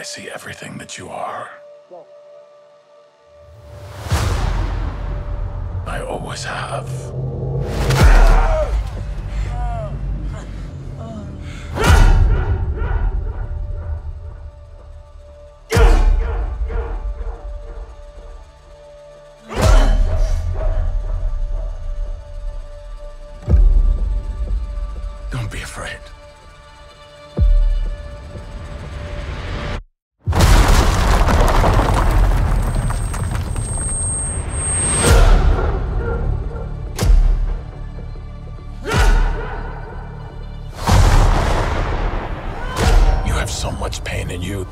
I see everything that you are. I always have. Don't be afraid. You have so much pain in you.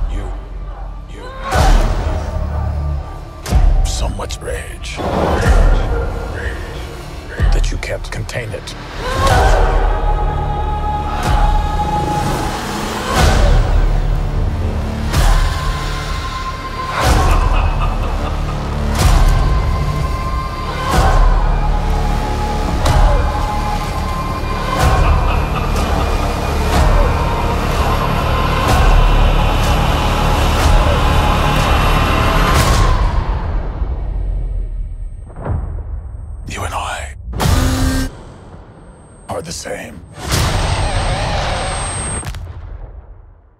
So much rage. That you can't contain it. You and I are the same.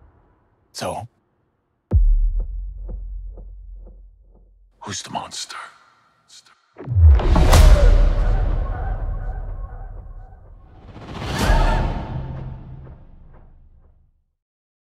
So, who's the monster?